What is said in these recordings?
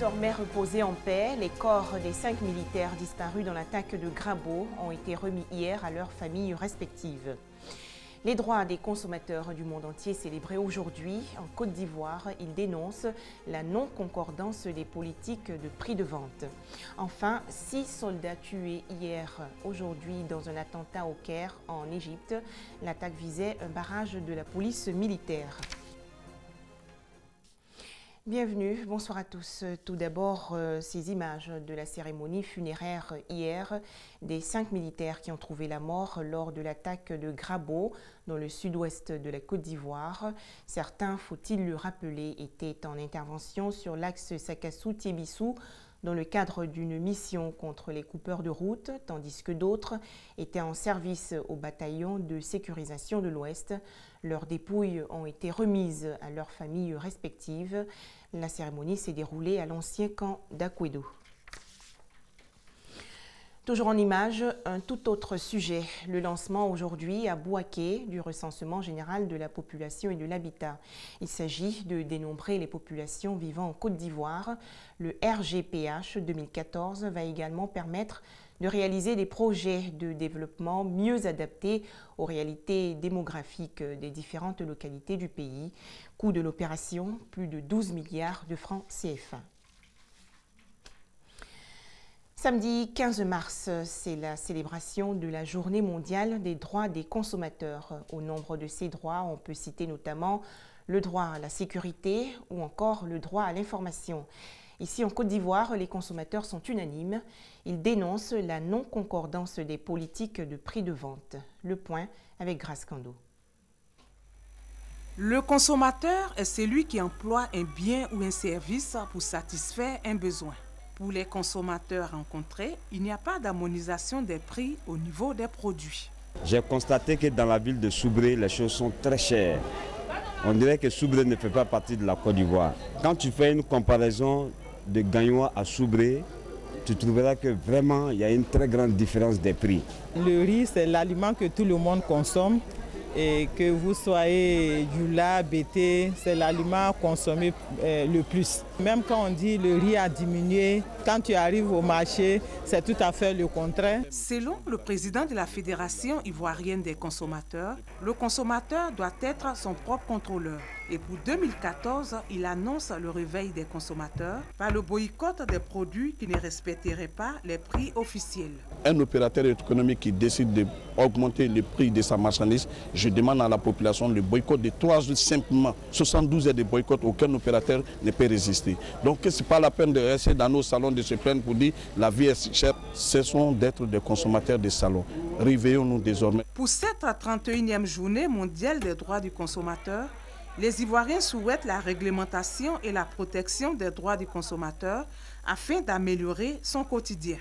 désormais reposer en paix. Les corps des 5 militaires disparus dans l'attaque de Grabo ont été remis hier à leurs familles respectives. Les droits des consommateurs du monde entier célébrés aujourd'hui en Côte d'Ivoire, ils dénoncent la non-concordance des politiques de prix de vente. Enfin, 6 soldats tués hier, aujourd'hui, dans un attentat au Caire, en Égypte. L'attaque visait un barrage de la police militaire. Bienvenue, bonsoir à tous. Tout d'abord, ces images de la cérémonie funéraire hier des 5 militaires qui ont trouvé la mort lors de l'attaque de Grabo dans le sud-ouest de la Côte d'Ivoire. Certains, faut-il le rappeler, étaient en intervention sur l'axe Sakassou-Tiébissou dans le cadre d'une mission contre les coupeurs de route, tandis que d'autres étaient en service au bataillon de sécurisation de l'Ouest. Leurs dépouilles ont été remises à leurs familles respectives. La cérémonie s'est déroulée à l'ancien camp d'Akwedo. Toujours en images, un tout autre sujet. Le lancement aujourd'hui à Bouaké du recensement général de la population et de l'habitat. Il s'agit de dénombrer les populations vivant en Côte d'Ivoire. Le RGPH 2014 va également permettre de réaliser des projets de développement mieux adaptés aux réalités démographiques des différentes localités du pays. Coût de l'opération, plus de 12 milliards de francs CFA. Samedi 15 mars, c'est la célébration de la Journée mondiale des droits des consommateurs. Au nombre de ces droits, on peut citer notamment le droit à la sécurité ou encore le droit à l'information. Ici en Côte d'Ivoire, les consommateurs sont unanimes. Ils dénoncent la non-concordance des politiques de prix de vente. Le point avec Grace Kando. Le consommateur est celui qui emploie un bien ou un service pour satisfaire un besoin. Pour les consommateurs rencontrés, il n'y a pas d'harmonisation des prix au niveau des produits. J'ai constaté que dans la ville de Soubré, les choses sont très chères. On dirait que Soubré ne fait pas partie de la Côte d'Ivoire. Quand tu fais une comparaison de Gagnois à Soubré, tu trouveras que vraiment il y a une très grande différence des prix. Le riz, c'est l'aliment que tout le monde consomme. Et que vous soyez du lait, BT, c'est l'aliment consommé le plus. Même quand on dit le riz a diminué, quand tu arrives au marché, c'est tout à fait le contraire. Selon le président de la Fédération ivoirienne des consommateurs, le consommateur doit être son propre contrôleur. Et pour 2014, il annonce le réveil des consommateurs par le boycott des produits qui ne respecteraient pas les prix officiels. Un opérateur économique qui décide d'augmenter le prix de sa marchandise, je demande à la population le boycott de 3 jours simplement. 72 heures de boycott, aucun opérateur ne peut résister. Donc ce n'est pas la peine de rester dans nos salons de se plaindre pour dire la vie est chère. Cessons d'être des consommateurs de salons. Réveillons-nous désormais. Pour cette 31e journée mondiale des droits du consommateur, les Ivoiriens souhaitent la réglementation et la protection des droits du consommateur afin d'améliorer son quotidien.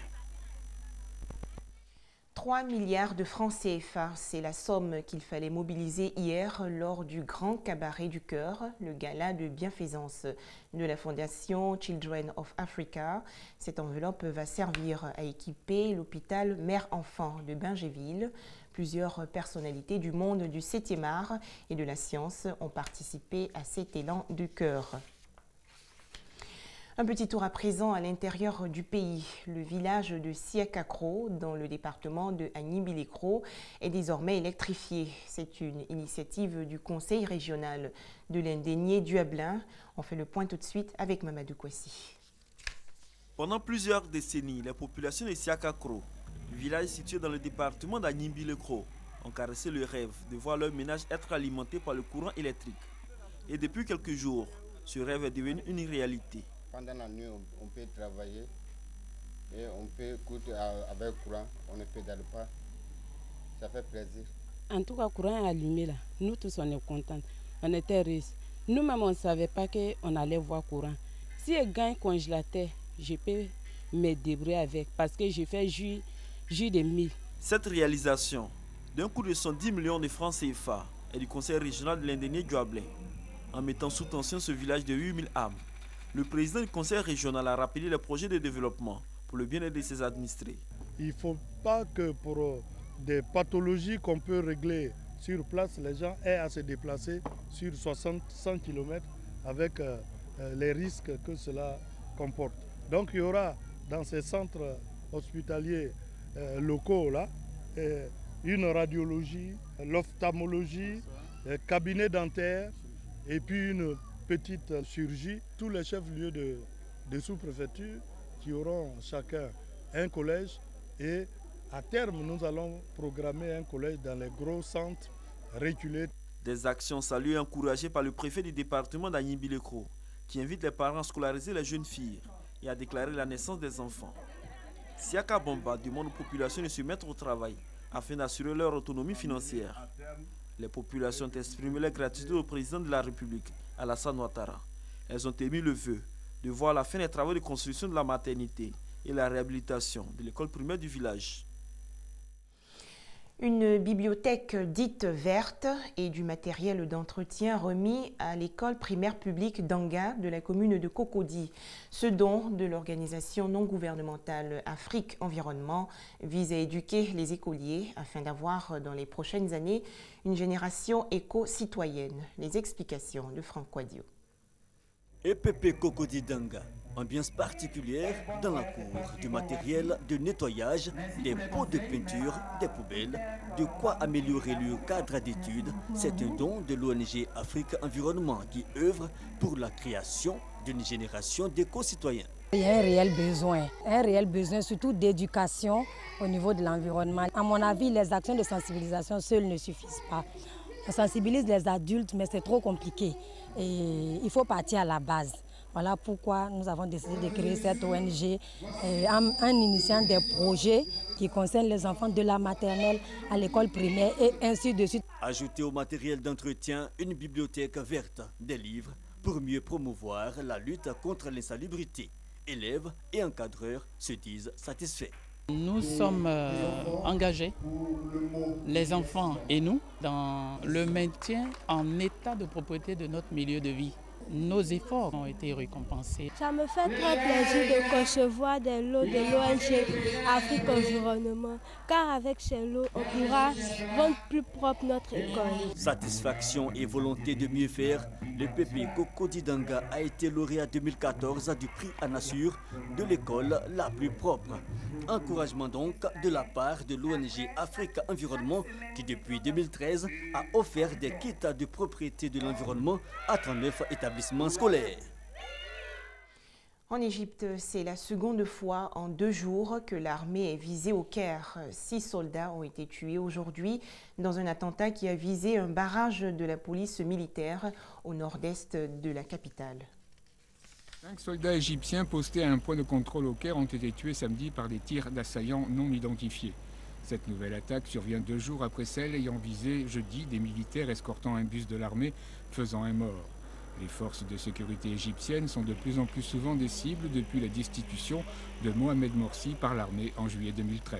3 milliards de francs CFA, c'est la somme qu'il fallait mobiliser hier lors du grand cabaret du cœur, le gala de bienfaisance de la Fondation Children of Africa. Cette enveloppe va servir à équiper l'hôpital Mère-Enfant de Bingéville. Plusieurs personnalités du monde du 7e art et de la science ont participé à cet élan du cœur. Un petit tour à présent à l'intérieur du pays. Le village de Siakakro, dans le département de Agnibilekro, est désormais électrifié. C'est une initiative du Conseil régional de l'Indénié Duablin. On fait le point tout de suite avec Mamadou Kwasi. Pendant plusieurs décennies, les populations de Siakakro, village situé dans le département d'Agnibilekro, ont caressé le rêve de voir leur ménage être alimenté par le courant électrique. Et depuis quelques jours, ce rêve est devenu une réalité. Pendant la nuit, on peut travailler et on peut écouter avec courant, on ne pédale pas. Ça fait plaisir. En tout cas, le courant est allumé là. Nous tous, on est contents. On était riches. Nous-mêmes, on ne savait pas qu'on allait voir courant. Si je gagne congélateur, je peux me débrouiller avec parce que je fais jus de mil. Cette réalisation d'un coût de 110 millions de francs CFA est du Conseil régional de l'Indénié Duablin. En mettant sous tension ce village de 8000 âmes, le président du conseil régional a rappelé les projets de développement pour le bien-être de ses administrés. Il ne faut pas que pour des pathologies qu'on peut régler sur place, les gens aient à se déplacer sur 60-100 km avec les risques que cela comporte. Donc il y aura dans ces centres hospitaliers locaux là, une radiologie, l'ophtalmologie, cabinet dentaire et puis une petite chirurgie. Tous les chefs-lieux de sous-préfecture qui auront chacun un collège et à terme nous allons programmer un collège dans les gros centres reculés. Des actions saluées et encouragées par le préfet du département d'Anyimbilé-Kro qui invite les parents à scolariser les jeunes filles et à déclarer la naissance des enfants. Siaka Bomba demande aux populations de se mettre au travail afin d'assurer leur autonomie financière. Les populations ont exprimé leur gratitude au président de la République, Alassane Ouattara. Elles ont émis le vœu de voir la fin des travaux de construction de la maternité et la réhabilitation de l'école primaire du village. Une bibliothèque dite verte et du matériel d'entretien remis à l'école primaire publique d'Anga de la commune de Cocody. Ce don de l'organisation non gouvernementale Afrique Environnement vise à éduquer les écoliers afin d'avoir dans les prochaines années une génération éco-citoyenne. Les explications de Franck Quadio. EPP Cocody d'Anga. Ambiance particulière dans la cour, du matériel de nettoyage, des pots de peinture, des poubelles, de quoi améliorer le cadre d'études. C'est un don de l'ONG Afrique Environnement qui œuvre pour la création d'une génération d'éco-citoyens. Il y a un réel besoin surtout d'éducation au niveau de l'environnement. À mon avis, les actions de sensibilisation seules ne suffisent pas. On sensibilise les adultes, mais c'est trop compliqué et il faut partir à la base. Voilà pourquoi nous avons décidé de créer cette ONG en initiant des projets qui concernent les enfants de la maternelle à l'école primaire et ainsi de suite. Ajouter au matériel d'entretien une bibliothèque verte, des livres pour mieux promouvoir la lutte contre l'insalubrité. Élèves et encadreurs se disent satisfaits. Nous sommes engagés, les enfants et nous, dans le maintien en état de propreté de notre milieu de vie. Nos efforts ont été récompensés. Ça me fait très plaisir de concevoir des lots de l'ONG Afrique Environnement, car avec ces lots, on pourra rendre plus propre notre école. Satisfaction et volonté de mieux faire, le PP Cocody d'Anga a été lauréat 2014 du prix Anassur de l'école la plus propre. Encouragement donc de la part de l'ONG Afrique Environnement qui depuis 2013 a offert des kits de propriété de l'environnement à 39 établissements scolaires. En Égypte, c'est la seconde fois en 2 jours que l'armée est visée au Caire. 6 soldats ont été tués aujourd'hui dans un attentat qui a visé un barrage de la police militaire au nord-est de la capitale. 5 soldats égyptiens postés à un point de contrôle au Caire ont été tués samedi par des tirs d'assaillants non identifiés. Cette nouvelle attaque survient 2 jours après celle ayant visé jeudi des militaires escortant un bus de l'armée, faisant un mort. Les forces de sécurité égyptiennes sont de plus en plus souvent des cibles depuis la destitution de Mohamed Morsi par l'armée en juillet 2013.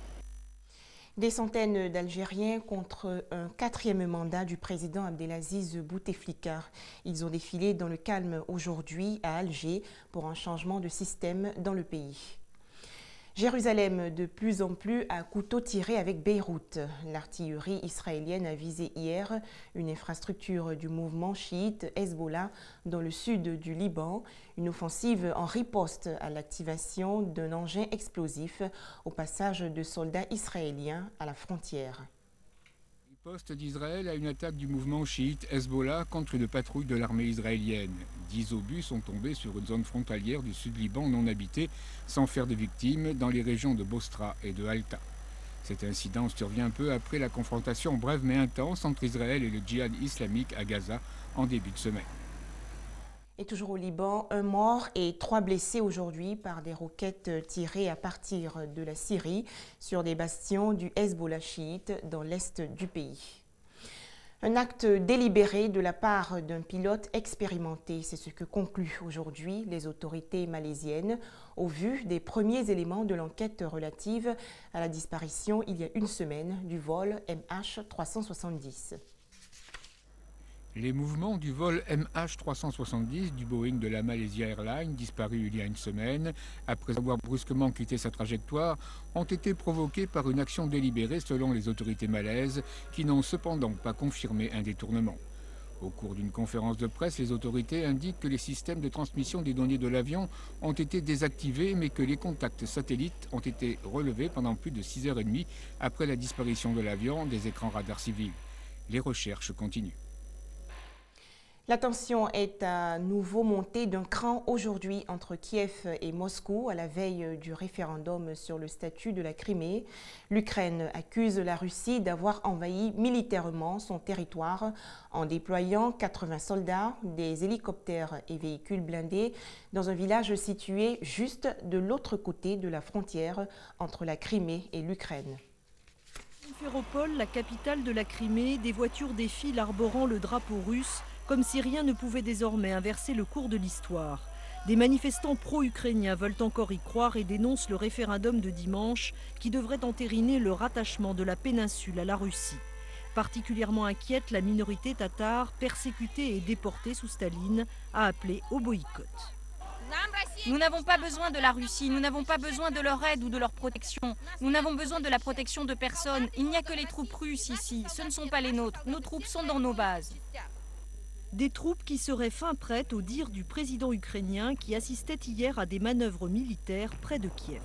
Des centaines d'Algériens contre un 4e mandat du président Abdelaziz Bouteflika. Ils ont défilé dans le calme aujourd'hui à Alger pour un changement de système dans le pays. Jérusalem de plus en plus à couteau tiré avec Beyrouth. L'artillerie israélienne a visé hier une infrastructure du mouvement chiite Hezbollah dans le sud du Liban. Une offensive en riposte à l'activation d'un engin explosif au passage de soldats israéliens à la frontière. Riposte d'Israël à une attaque du mouvement chiite Hezbollah contre une patrouille de l'armée israélienne. 10 obus sont tombés sur une zone frontalière du sud-Liban non habitée, sans faire de victimes, dans les régions de Bostra et de Alta. Cet incident survient peu après la confrontation brève mais intense entre Israël et le djihad islamique à Gaza en début de semaine. Et toujours au Liban, 1 mort et 3 blessés aujourd'hui par des roquettes tirées à partir de la Syrie sur des bastions du Hezbollah chiite dans l'est du pays. Un acte délibéré de la part d'un pilote expérimenté, c'est ce que concluent aujourd'hui les autorités malaisiennes au vu des premiers éléments de l'enquête relative à la disparition il y a 1 semaine du vol MH370. Les mouvements du vol MH370 du Boeing de la Malaysia Airlines, disparu il y a 1 semaine, après avoir brusquement quitté sa trajectoire, ont été provoqués par une action délibérée selon les autorités malaises, qui n'ont cependant pas confirmé un détournement. Au cours d'une conférence de presse, les autorités indiquent que les systèmes de transmission des données de l'avion ont été désactivés, mais que les contacts satellites ont été relevés pendant plus de 6h30 après la disparition de l'avion des écrans radars civils. Les recherches continuent. La tension est à nouveau montée d'un cran aujourd'hui entre Kiev et Moscou à la veille du référendum sur le statut de la Crimée. L'Ukraine accuse la Russie d'avoir envahi militairement son territoire en déployant 80 soldats, des hélicoptères et véhicules blindés dans un village situé juste de l'autre côté de la frontière entre la Crimée et l'Ukraine. Simferopol, la capitale de la Crimée, des voitures défilent arborant le drapeau russe, comme si rien ne pouvait désormais inverser le cours de l'histoire. Des manifestants pro-ukrainiens veulent encore y croire et dénoncent le référendum de dimanche qui devrait entériner le rattachement de la péninsule à la Russie. Particulièrement inquiète, la minorité tatare, persécutée et déportée sous Staline, a appelé au boycott. Nous n'avons pas besoin de la Russie, nous n'avons pas besoin de leur aide ou de leur protection. Nous n'avons besoin de la protection de personne. Il n'y a que les troupes russes ici, ce ne sont pas les nôtres. Nos troupes sont dans nos bases. Des troupes qui seraient fin prêtes au dire du président ukrainien qui assistait hier à des manœuvres militaires près de Kiev.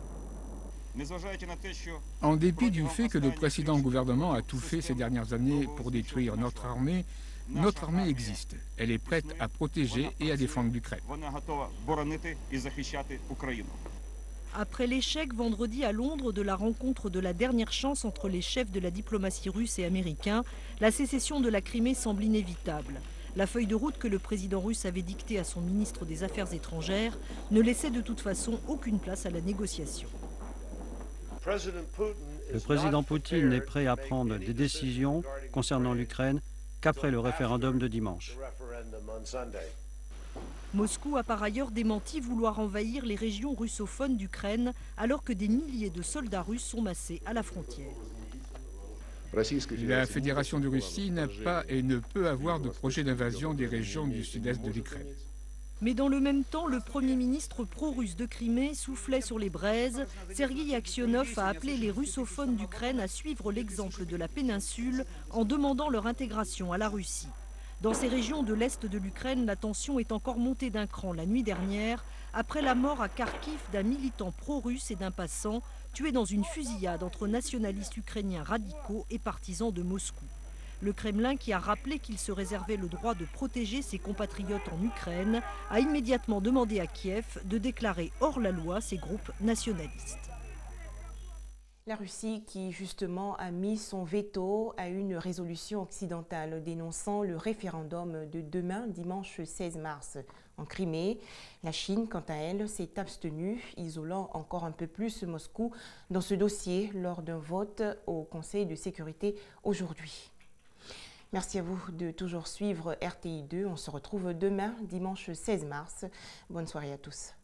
En dépit du fait que le précédent gouvernement a tout fait ces dernières années pour détruire notre armée existe. Elle est prête à protéger et à défendre l'Ukraine. Après l'échec vendredi à Londres de la rencontre de la dernière chance entre les chefs de la diplomatie russe et américain, la sécession de la Crimée semble inévitable. La feuille de route que le président russe avait dictée à son ministre des Affaires étrangères ne laissait de toute façon aucune place à la négociation. Le président Poutine n'est prêt à prendre des décisions concernant l'Ukraine qu'après le référendum de dimanche. Moscou a par ailleurs démenti vouloir envahir les régions russophones d'Ukraine alors que des milliers de soldats russes sont massés à la frontière. La Fédération de Russie n'a pas et ne peut avoir de projet d'invasion des régions du sud-est de l'Ukraine. Mais dans le même temps, le Premier ministre pro-russe de Crimée soufflait sur les braises. Sergueï Aksionov a appelé les russophones d'Ukraine à suivre l'exemple de la péninsule en demandant leur intégration à la Russie. Dans ces régions de l'est de l'Ukraine, la tension est encore montée d'un cran la nuit dernière après la mort à Kharkiv d'un militant pro-russe et d'un passant tué dans une fusillade entre nationalistes ukrainiens radicaux et partisans de Moscou. Le Kremlin, qui a rappelé qu'il se réservait le droit de protéger ses compatriotes en Ukraine, a immédiatement demandé à Kiev de déclarer hors la loi ces groupes nationalistes. La Russie qui justement a mis son veto à une résolution occidentale dénonçant le référendum de demain, dimanche 16 mars, en Crimée. La Chine, quant à elle, s'est abstenue, isolant encore un peu plus Moscou dans ce dossier lors d'un vote au Conseil de sécurité aujourd'hui. Merci à vous de toujours suivre RTI2. On se retrouve demain, dimanche 16 mars. Bonne soirée à tous.